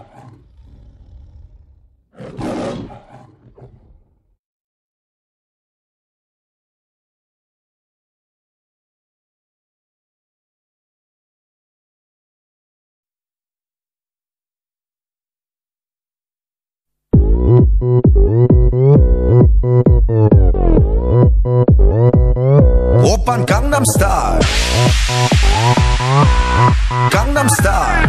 오빤 강남 스타일 강남 스타일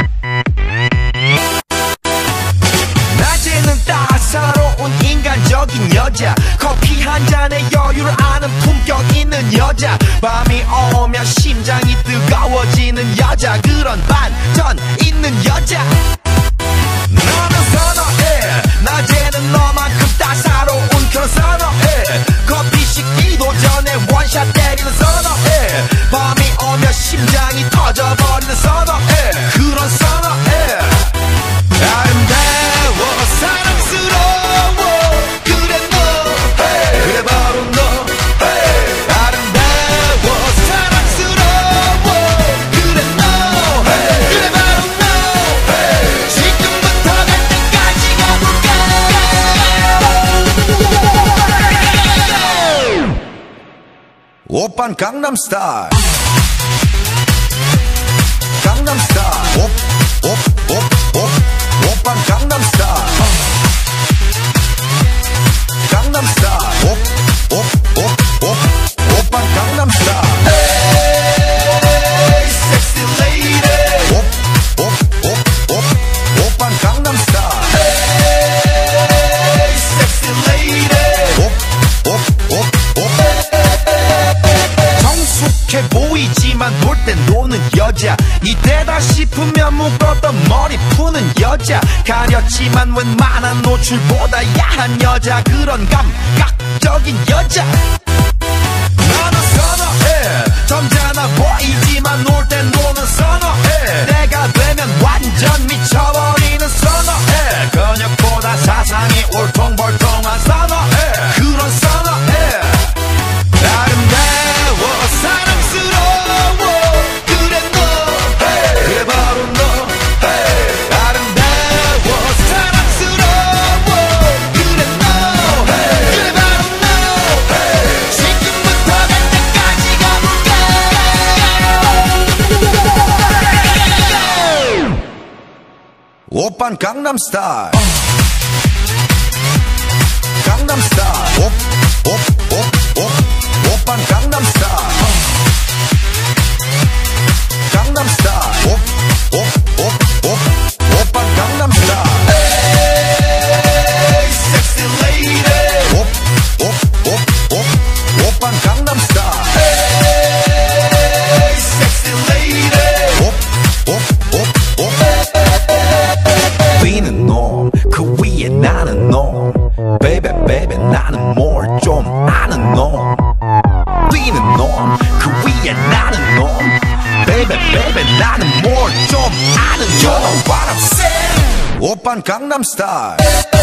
낮에는 따사로운 인간적인 여자 커피 한 잔에 여유를 아는 품격 있는 여자 밤이 오면 심장이 뜨거워지는 여자 그런 반전 있는 여자 너는 선호해 낮에는 너만큼 따사로운 그런 선호해 커피 식기도 전에 원샷 때리는 선호해 밤이 오면 심장이 터져버리는 선호해 그런 선호해 아름다워 사랑스러워 그래 너 그래 바로 너 아름다워 사랑스러워 그래 너 그래 바로 너 지금부터 갈 때까지 가볼까 오빤 강남 스타일 강남 스타일 오빤 강남 스타일 강남 스타일 오빤 강남 스타일 Hey sexy lady 오빤 강남 스타일 Hey sexy lady 정숙해 보이지만 놀 땐 노는 여자 이때다 싶으면 묶었던 머리 푸는 여자 가렸지만 웬만한 노출보다 야한 여자 그런 감각적인 여자 나는 선호해 점잖아 보이지만 놀 땐 노는 선호해 내가 되면 완전 미쳐버리는 선호해 근육보다 사상이 울퉁불퉁한 선호해 그런 선호해 아름다워 사랑스러워 그래 너 그래 바로 너 아름다워 사랑스러워 그래 너 그래 바로 너 지금부터 갈 때까지 가볼까 오빤 강남 스타일 강남 스타일 오빤 강남 스타일 강남 스타일 오빤 강남 스타일 Hey sexy lady 오빤 강남 스타일 Hey sexy lady 뛰는 놈 그 위에 나는 놈 Baby baby 나는 뭘 좀 아는 놈 뛰는 놈 그 위에 나는 놈 Baby baby 나는 뭘 좀 아는 놈 You know what I'm saying 오빤 강남 스타일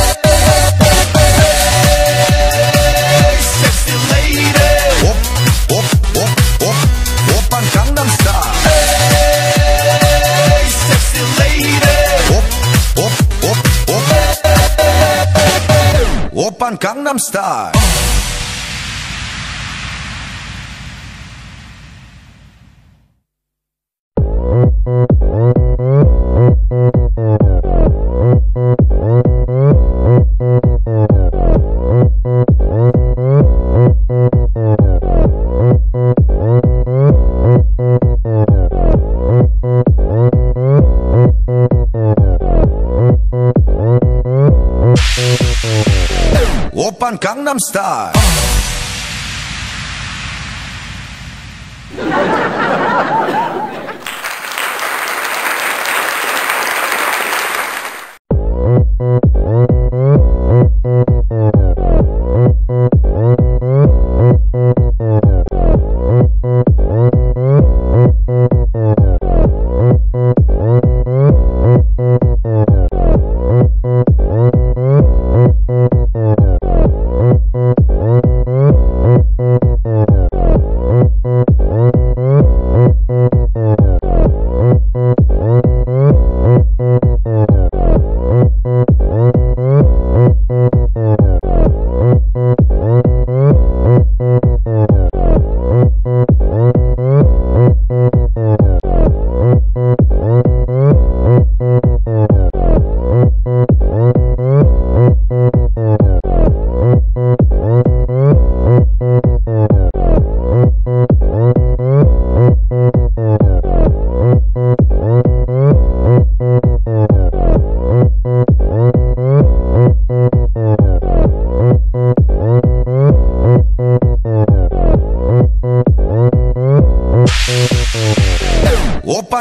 Hey sexy lady 오빤 강남 스타일 Hey sexy lady 오빤 강남 스타일 오빤 강남 스타일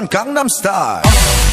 Gangnam Style